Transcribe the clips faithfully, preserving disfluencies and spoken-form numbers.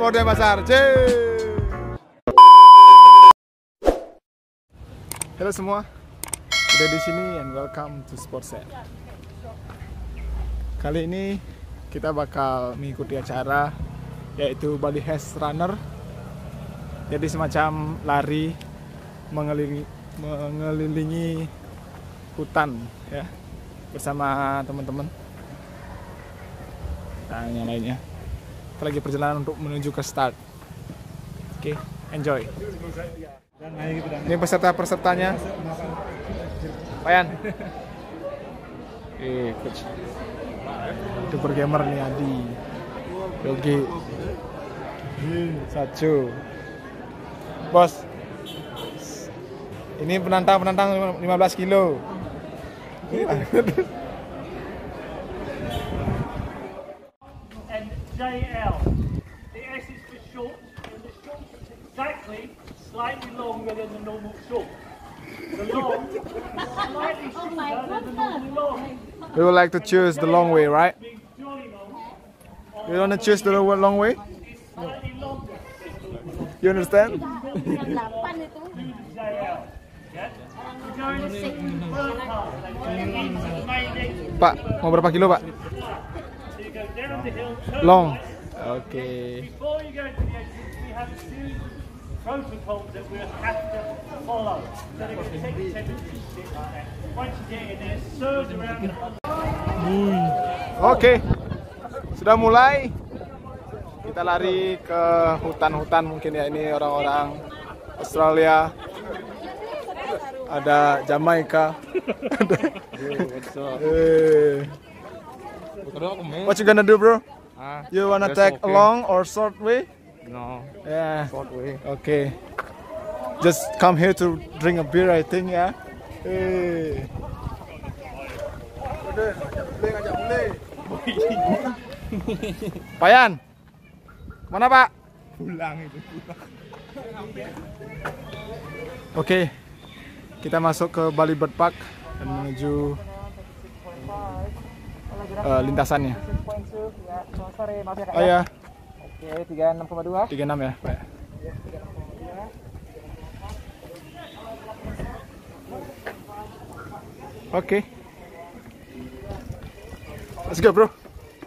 Sport Denpasar. Halo semua, udah di sini and welcome to Sportset. Kali ini kita bakal mengikuti acara yaitu Bali Hash Runner. Jadi semacam lari mengelilingi, mengelilingi hutan ya bersama teman-teman dan yang lainnya. Kita lagi perjalanan untuk menuju ke start. Oke, okay, enjoy. Ini peserta-pesertanya. Payan. Eh, coach. Super gamer nih Adi. Yogi. Sacu. Bos. Ini penantang-penantang lima belas kilo. And J L. The S is for short, and the short is exactly slightly longer than the normal short. The long is slightly shorter than the normal long. We would like to choose the long way, right? You want to choose the long way? You understand? Pak, mau berapa kilo, Pak? Long. Oke. Okay. Protocols that we have to follow. So they're going to take the temperature stick like that. Once you get in there, surge around the Oke, okay. Sudah mulai. Kita lari ke hutan-hutan mungkin ya, ini orang-orang Australia. Ada Jamaika. Hey. What you gonna do, bro? You wanna take a long or short way? No. Yeah. Short way. Okay. Just come here to drink a beer, I think, ya. Hey. Payan. Mana, Pak? Pulang itu. Oke. Okay. Kita masuk ke Bali Bird Park dan menuju uh, lintasannya. Oh ya. Oke, tiga puluh enam koma dua. tiga puluh enam ya, Pak. Oke. Okay. Let's go, bro.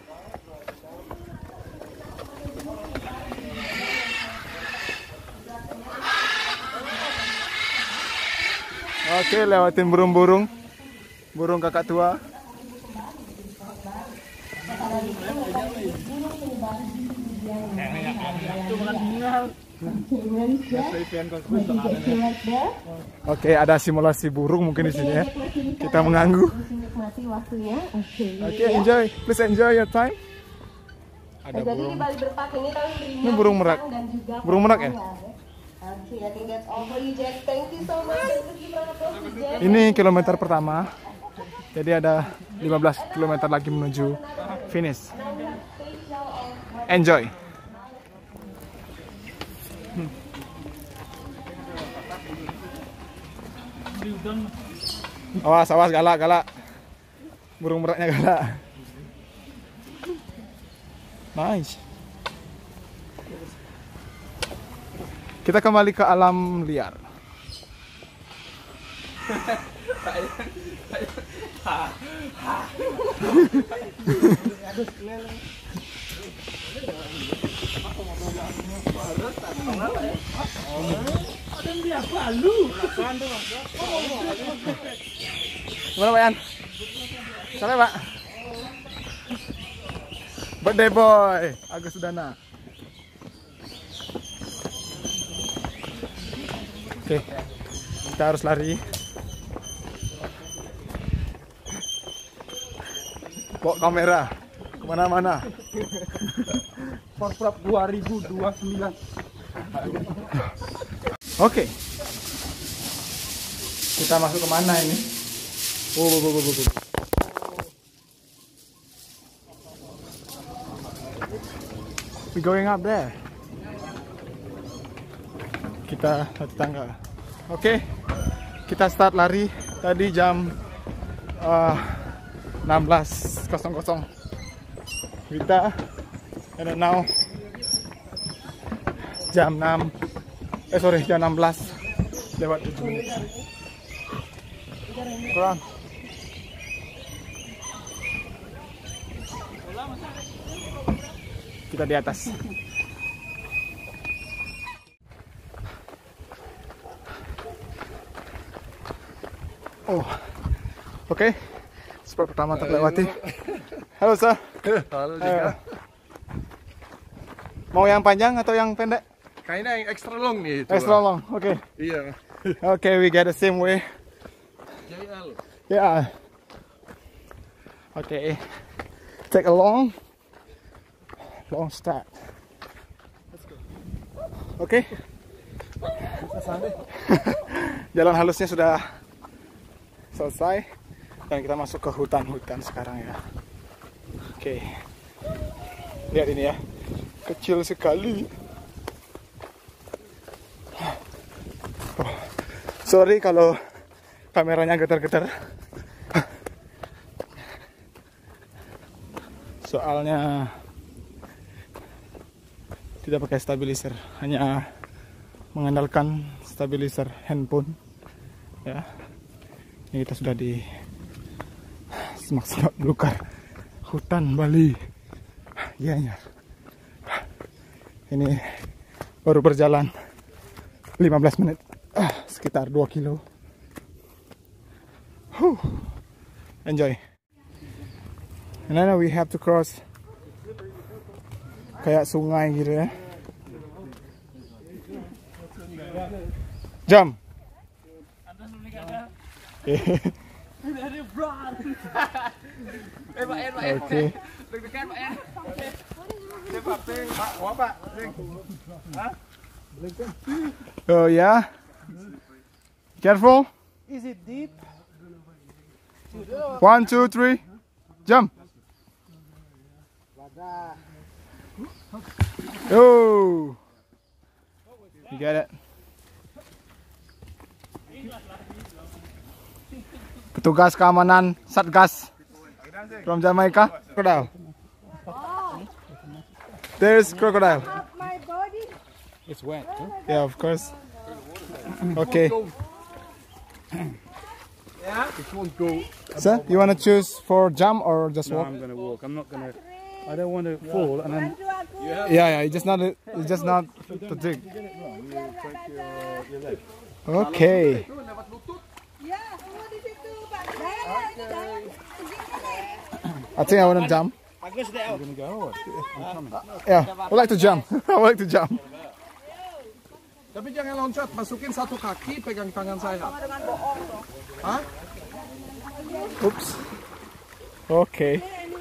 Oke, okay, lewatin burung-burung. Burung kakak tua. Oke, ada simulasi burung mungkin di sini ya. Kita mengganggu. Oke, enjoy. Please enjoy your time. Ada burung. Ini burung merak. Burung merak ya? Ini kilometer pertama. Jadi ada lima belas kilometer lagi menuju finish. Enjoy. Awas, awas, galak, galak. Burung meraknya galak. Nice. Kita kembali ke alam liar. Gimana, Pak Yan? Sampai, Pak. Birthday boy, Agus Sudana. Oke, kita harus lari. Bawa kamera kemana-mana. Forprap dua ribu dua puluh sembilan. Oke, kita masuk kemana ini? Oh, oh, oh, oh, oh. We going up there. Kita naik tangga. Oke, kita start lari tadi jam uh, enam belas nol nol. Kita and now jam enam. Eh sorry, jam enam belas lewat tujuh menit. Kurang. Kita di atas. Oh, oke. Okay. Spot pertama terlewati. Halo, Sir. Halo Ayo. juga. Mau yang panjang atau yang pendek? Kayaknya yang extra long nih itu. Extra long. Oke. Okay. Iya. Okay, we get the same way. J L. Yeah. Okay. Take a long, long start. Oke. Okay. Jalan halusnya sudah selesai dan kita masuk ke hutan-hutan sekarang ya. Oke. Okay. Lihat ini ya. Kecil sekali. Oh. Sorry kalau kameranya getar-getar. Soalnya tidak pakai stabilizer, hanya mengandalkan stabilizer handphone. Ya, ini kita sudah di semak-semak belukar hutan Bali. Iya, ini baru berjalan lima belas menit, ah, sekitar dua kilo. Huh. Enjoy. And then we have to cross kayak sungai gitu ya. Jump. Oke. Oh ya. Careful. Is it deep? One, two, three. Jump. Oh. You get it. Petugas keamanan Satgas from Jamaica. Crocodile. There's crocodile. My body. It's wet. Huh? Yeah, of course. Okay. It won't go. Sir, you wanna choose for jump or just No, walk? I'm gonna walk. I'm not gonna. I don't want to fall and then. Yeah, yeah. It's just not. It's just not to dig. Okay. I think I wanna jump. You're gonna go. Yeah, I would like to jump. I would like to jump. Tapi jangan loncat. Masukin satu kaki, pegang tangan saya. Hah? Oops. Okay.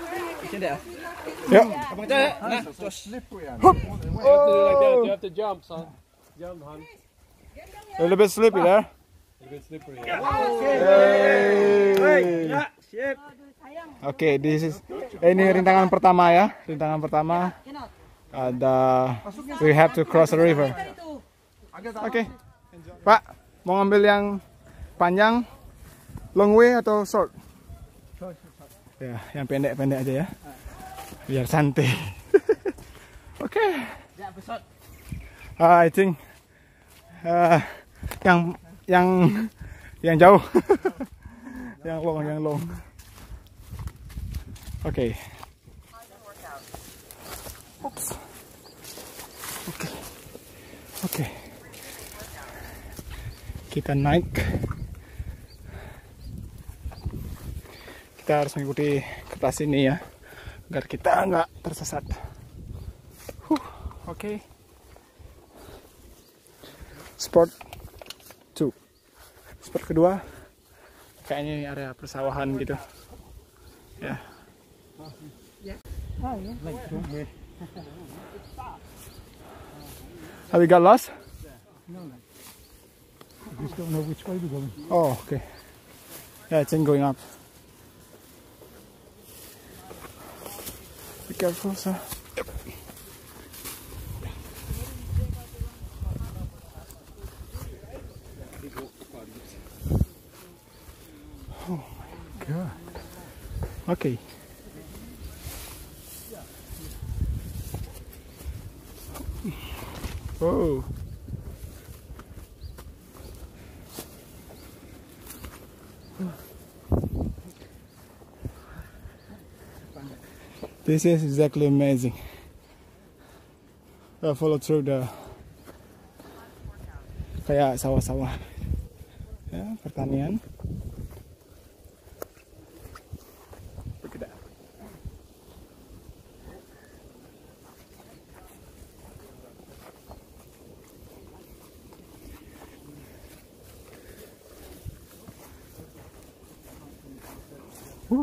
Ya. Oh. You have to jump, son. Jump, hon. A little bit slippery there. A bit slippery. Hey. Oke, this is ini rintangan pertama ya. Rintangan pertama ada we have to cross a river. Oke, Pak, mau ngambil yang panjang, long way atau short? Ya, yang pendek-pendek aja ya, biar santai. Oke. Uh, I think uh, yang yang yang jauh, yang long, yang long. Oke. Okay. Oops. Oke. Okay. Oke. Okay. Kita naik. Kita harus mengikuti kertas ini ya, agar kita nggak tersesat. Huh. Oke. Okay. Spot two. Spot kedua. Kayaknya ini area persawahan gitu. Ya. Have we got lost? No, no. I just don't know which way we're going. Oh, okay. Yeah, it's in going up. Be careful, sir. Yep. Oh my God. Okay. Oh. This is exactly amazing. I follow through the kayak sawah-sawah, ya, pertanian. Look at that. Uh.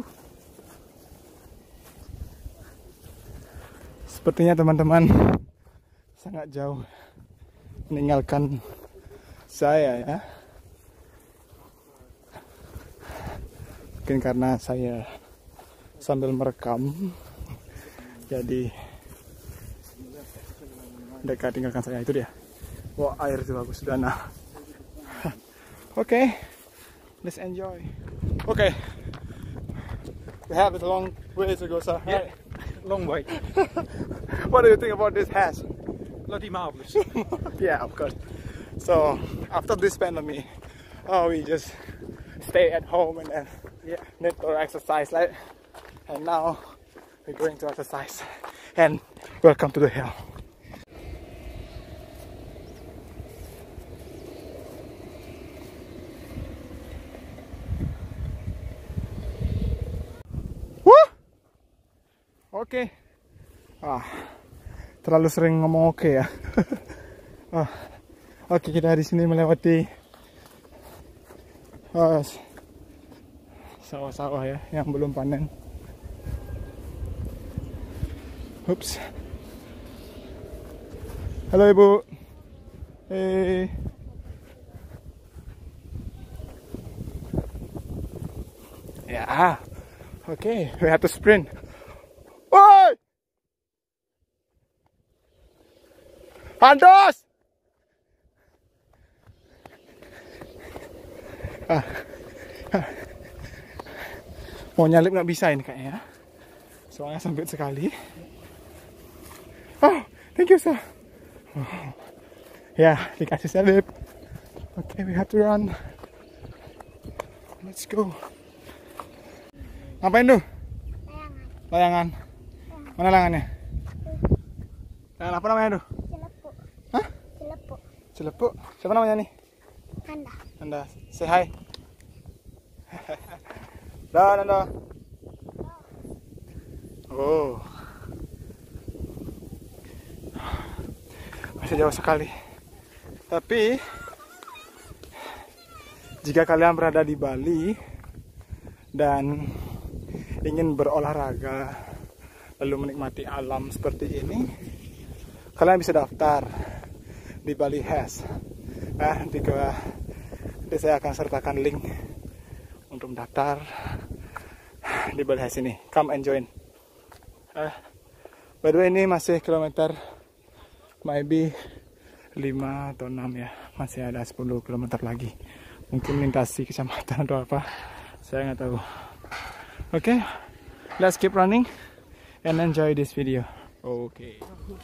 Sepertinya teman-teman sangat jauh meninggalkan saya ya. Mungkin karena saya sambil merekam, jadi mereka tinggalkan saya. Itu dia. Wah, air itu bagus, danau. Oke, okay. Let's enjoy. Oke, okay. We have a long way to go, sir. Yeah. Long way. What do you think about this hash? Bloody marvellous. Yeah, of course. So after this pandemic, oh, we just stay at home and then Yeah. need to exercise, right? And now we're going to exercise. And welcome to the hill. Woo! Oke. Okay. Ah, terlalu sering ngomong oke okay ya. ah. Oke, okay, kita di sini melewati oh, sawah-sawah ya yang belum panen. Ups. Halo Ibu. Hey. Ya. Oke, okay, we have to sprint. Woi! Andos! Ah. Ah. Mau nyalip nggak bisa ini kayaknya, soalnya sempit sekali. Oh, thank you sir. Oh. Ya, dikasih salib. Oke, okay, we have to run. Let's go. Ngapain tuh? Layangan. Layangan. Mana layangannya? Layangan apa namanya tuh? Cilepuk. Hah? Cilepuk. Cilepuk. Siapa namanya nih? Anda. Anda. Say hi. Dah, Anda. Oh. Masih jauh sekali. Tapi jika kalian berada di Bali dan ingin berolahraga lalu menikmati alam seperti ini, kalian bisa daftar di Bali Hash. Nah, nanti, ke, nanti saya akan sertakan link untuk mendaftar di Bali Hash ini. Come and join. Uh, by the way, ini masih kilometer maybe lima atau enam ya. Masih ada sepuluh kilometer lagi. Mungkin lintasi kecamatan atau apa, saya nggak tahu. Oke, okay, let's keep running and enjoy this video. Oke. Okay.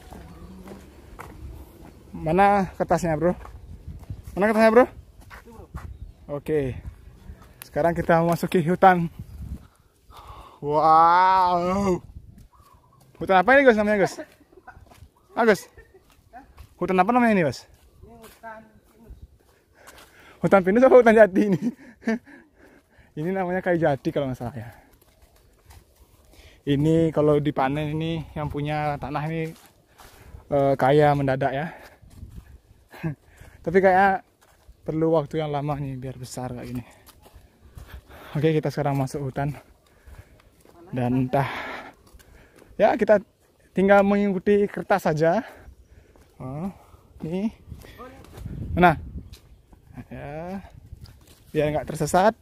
Mana kertasnya, bro? Mana kertasnya, bro? Oke. Okay. Sekarang kita memasuki hutan. Wow. Hutan apa ini, Gus? Namanya, Gus? Ah, Gus? Hutan apa namanya ini, Gus? Hutan pinus atau hutan jati ini? Ini namanya kayu jati kalau nggak salah ya. Ini kalau dipanen ini yang punya tanah ini eh, kaya mendadak ya. Tapi kayak perlu waktu yang lama nih biar besar kayak gini. Oke, kita sekarang masuk hutan. Dan entah ya, kita tinggal mengikuti kertas saja. Oh, nih. Mana? Ya, biar nggak tersesat.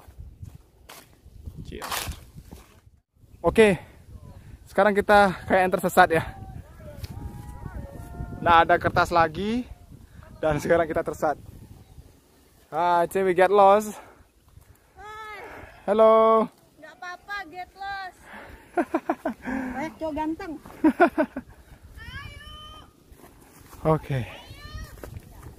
Oke, sekarang kita kayak yang tersesat ya. Nah, ada kertas lagi dan sekarang kita tersesat. Ah, C, we get lost. Halo. Nggak apa-apa, get lost. Banyak cowok ganteng. Oke.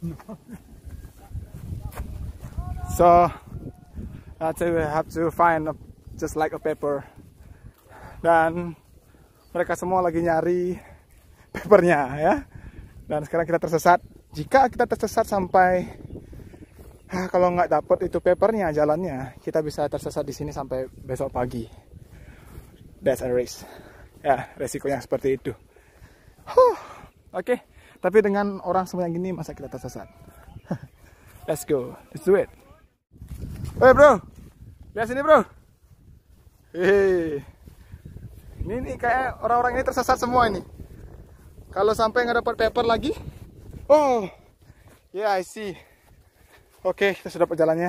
So that's why we have to find a, just like a paper. Dan mereka semua lagi nyari papernya ya. Dan sekarang kita tersesat. Jika kita tersesat sampai ah, kalau nggak dapet itu papernya, jalannya, kita bisa tersesat di sini sampai besok pagi. That's a risk. Ya, resikonya seperti itu. Huh, Oke, okay. Tapi dengan orang sebanyak gini masa kita tersesat? Let's go, let's do it. Hey bro, lihat sini bro. Hehehe. Ini nih kayak orang-orang ini tersesat semua ini. Kalau sampai nggak dapat paper lagi, oh, ya yeah, I see. Oke, okay, kita sudah dapat jalannya.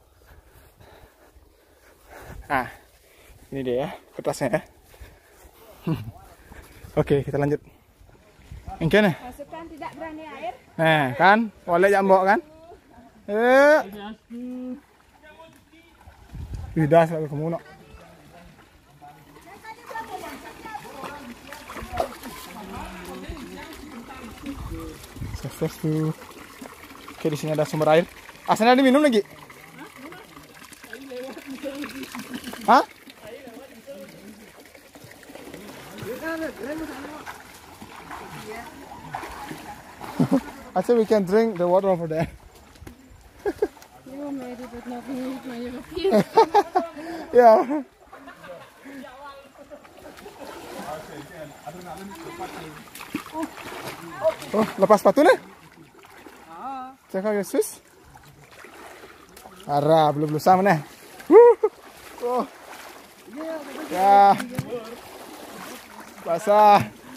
Nah, ini dia ya, kertasnya ya. Oke, okay, kita lanjut. Mungkin ya. Masukkan tidak berani air. Nah, kan, boleh jambok kan? Eh, tidak selalu kamu nak. Sukses tuh. Oke, di sini ada sumber air. Asalnya diminum lagi? Hah? I think we can drink the water over there. You made it with nothing with my European. Yeah. Oh, lepas sepatunya? Cek out your shoes. Arah, belum belum sama nih. Oh. Ya. Basah.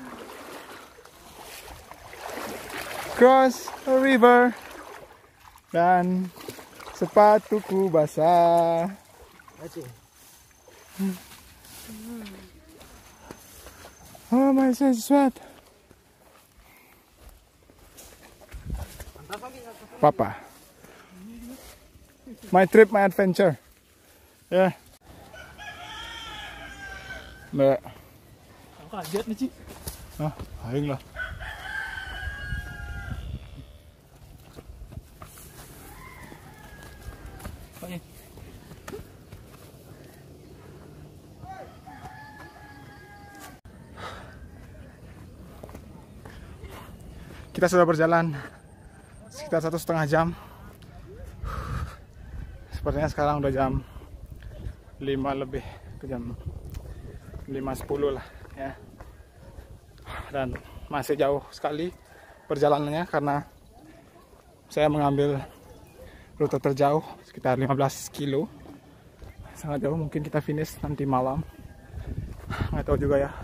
Cross a river. Dan sepatuku basah. Oh my God, sweat. Papa. My trip, my adventure. Ya. Yeah. Mbak. Kaget nih, Ci. Ah, aing lah. Oke. Kita sudah berjalan sekitar satu setengah jam. Sepertinya sekarang udah jam lima lebih, ke jam lima sepuluh lah ya. Dan masih jauh sekali perjalanannya karena saya mengambil rute terjauh sekitar lima belas kilo. Sangat jauh, mungkin kita finish nanti malam. Nggak tahu juga ya.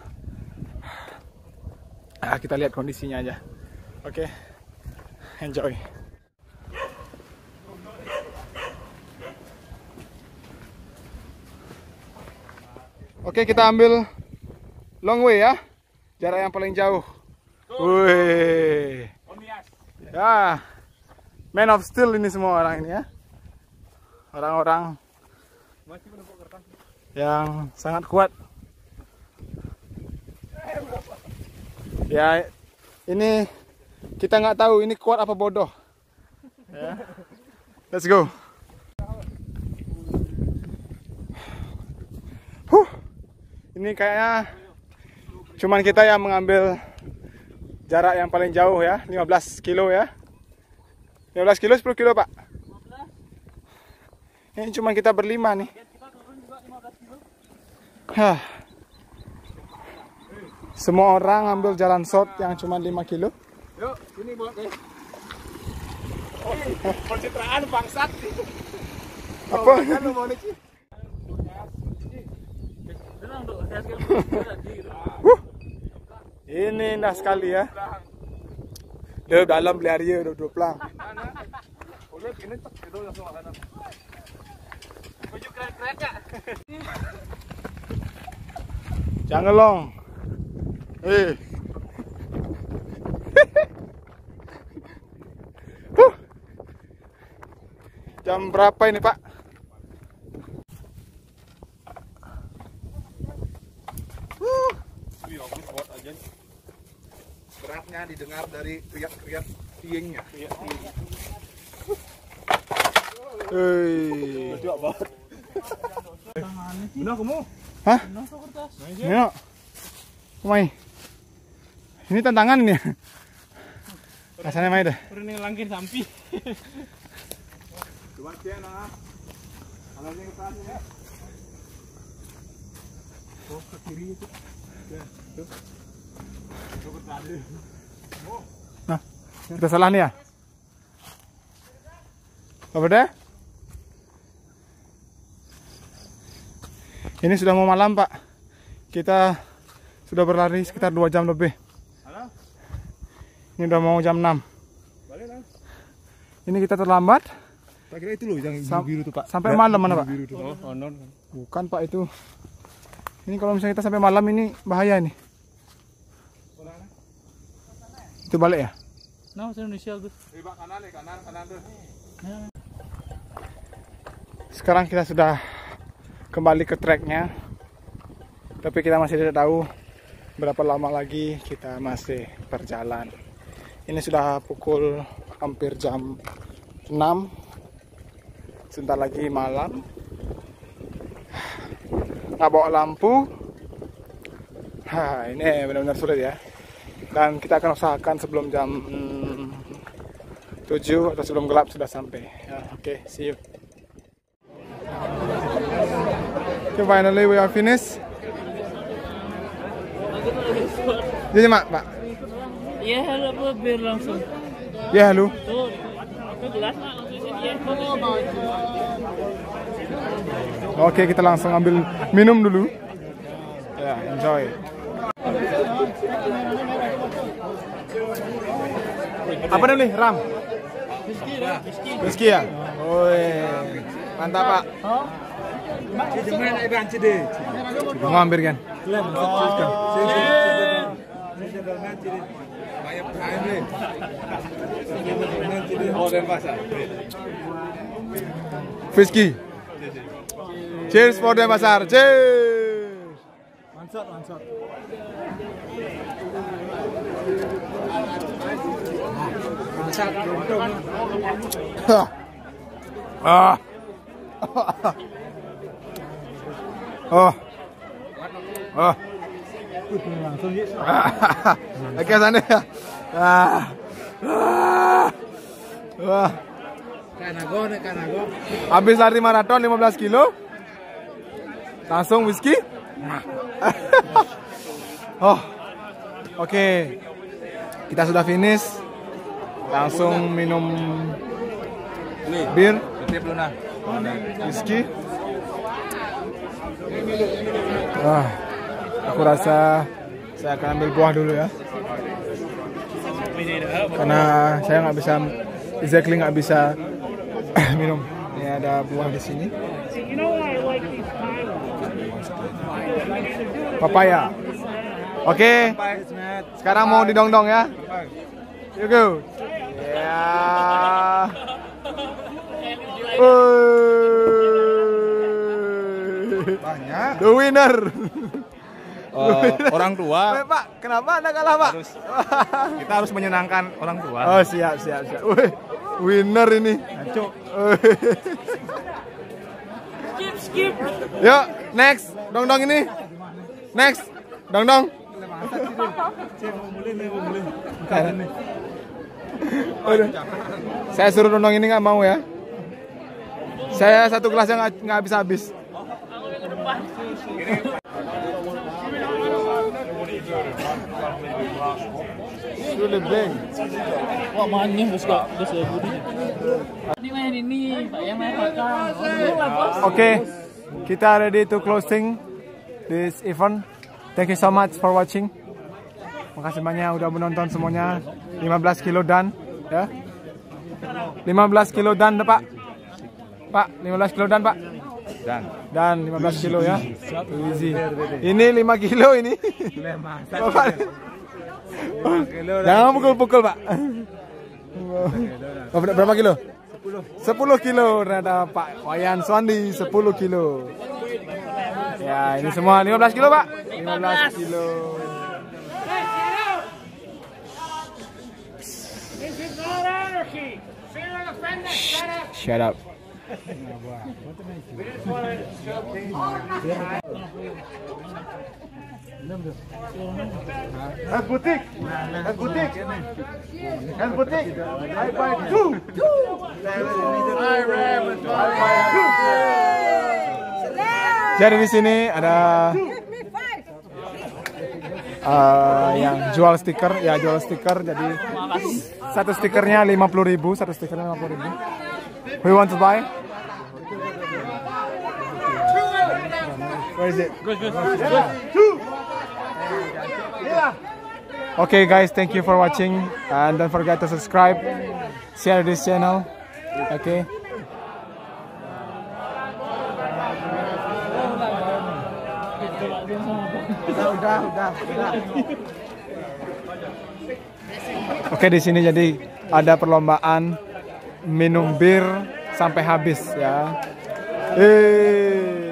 Nah, kita lihat kondisinya aja. Oke, okay. Enjoy. Oke, okay, kita ambil long way ya, jarak yang paling jauh. Wih, ya, man of steel ini semua orang ini ya, orang-orang yang sangat kuat. Ya, ini kita nggak tahu ini kuat apa bodoh. Ya. Let's go. Huh. Ini kayaknya cuman kita yang mengambil jarak yang paling jauh ya, lima belas kilo ya. lima belas kilo, sepuluh kilo, Pak. Ini cuman kita berlima nih. Hah. Semua orang ambil jalan short yang cuma lima kilo. Yuk, sini buat guys. Oh, pencitraan bangsat. Apa? uh, ini indah sekali ya. Di dalam beli area udah dua pelang. Baju keren-keren ya. Jangan long. Eh. huh. Jam berapa ini, Pak? Beratnya didengar dari kriak-kriak tiengnya. Hei. Benar kamu? Hah? Ini Kumai. Ini tantangan ini. Rasanya main deh. Ini langkin sampi. Coba dia nah. Alasnya ke atas ya. Oh, ke kiri itu. Ya, tuh. Coba tadi. Nah, kita salah nih ya. Apa deh? Ini sudah mau malam, Pak. Kita sudah berlari sekitar dua jam lebih. Ini udah mau jam enam. Ini kita terlambat. Tak kira itu loh yang Sam biru tuh, Pak. Sampai malam mana, Pak? Biru tuh. Oh, oh non. Bukan, Pak, itu. Ini kalau misalnya kita sampai malam ini bahaya nih. Itu balik ya? Nah, Indonesia Gus. Pak kanan nih, kanan, kanan tuh. Sekarang kita sudah kembali ke tracknya, tapi kita masih tidak tahu berapa lama lagi kita masih berjalan. Ini sudah pukul hampir jam enam, sebentar lagi malam. Nggak bawa lampu. Hah, ini benar-benar sulit ya. Dan kita akan usahakan sebelum jam hmm, tujuh atau sebelum gelap sudah sampai ya. Oke, okay, see you. Okay, finally we are finished. Jadi mak, Pak. Ya, apa biar langsung. Ya, halo. Tuh, ke gelas mak langsung sini. Oke, kita langsung ambil minum dulu. Ya, enjoy. Apa nih, Ram? Whisky ya? Oi, mantap, Pak. Mau ambil kan? Whisky. Cheers for Denpasar. Cheers. Mansot, mansot. Ah. Oh. Oh. Oke, sana ya. Ah. Wah. Kanago nih, kanago. Habis lari maraton lima belas kilo. Langsung whisky. Oh. Oke. Okay. Kita sudah finish. Langsung minum bir, whisky. Wah, aku rasa saya akan ambil buah dulu ya, karena saya nggak bisa, exactly nggak bisa minum. Ini ada buah di sini. Papaya. Oke, sekarang mau didongdong ya. You go. Ya. Banyak. The winner. Uh, orang tua. Weh, Pak, kenapa Anda kalah, Pak? Harus, kita harus menyenangkan orang tua. Oh, siap, siap, siap. Wih, winner ini. Ngaco. Skip, skip. Yuk, next. Dongdong ini. Next. Dongdong. Udah. Saya suruh dongdong ini nggak mau ya. Saya satu kelasnya nggak nggak habis habis. Sudah blank. Wah, manyih bos kak. Bos ya budi. Ini main ini, yang main pakar. Oke, kita ready to closing this event. Thank you so much for watching. Makasih banyak udah menonton semuanya. lima belas kilo dan ya. lima belas kilo dan, Pak. Pak, lima belas kilo dan, Pak. Dan. Dan lima belas kilo ya. Easy. Ini lima kilo ini. Bapak. Jangan pukul-pukul, Pak. Berapa kilo? sepuluh kilo ternyata Pak Wayan Swandi, sepuluh kilo. Ya, ini semua lima belas kilo, Pak. lima belas kilo. Shh, shut up. Hand boutique. Hand boutique. Hand boutique. I buy two. I ram and buy two. Jadi di sini ada uh, yang jual stiker, ya jual stiker. Jadi satu stikernya lima puluh ribu, satu stikernya lima puluh ribu. We want to buy? Where is it? Good, good. Okay guys, thank you for watching and don't forget to subscribe, share this channel. Okay. Udah, udah, udah. Oke, di sini jadi ada perlombaan minum bir sampai habis ya. Eh.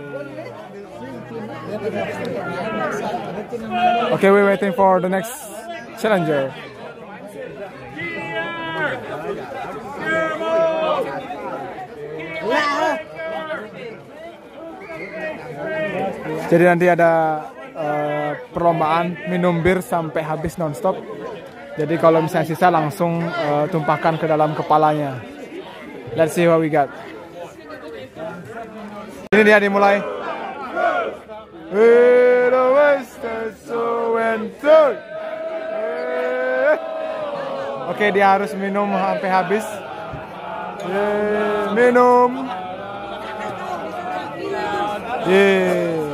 Okay, we're waiting for the next challenger. Jadi nanti ada uh, perlombaan minum bir sampai habis nonstop. Jadi kalau misalnya sisa langsung uh, tumpahkan ke dalam kepalanya. Let's see what we got. Ini dia dimulai. Oke, dia harus minum sampai habis. Minum. Yeah.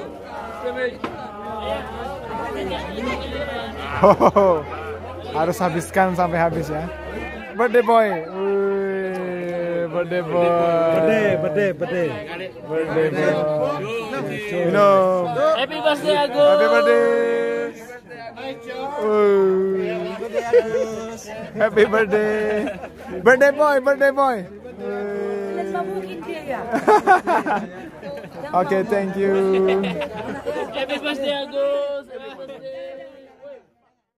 Oh, harus habiskan sampai habis ya. Birthday boy. Wih, birthday boy. Birthday, birthday, birthday. Birthday boy. Minum. Happy birthday Agus. Happy birthday. Wih. Happy birthday. Birthday boy, birthday boy. Okay, thank you. Happy birthday Agus.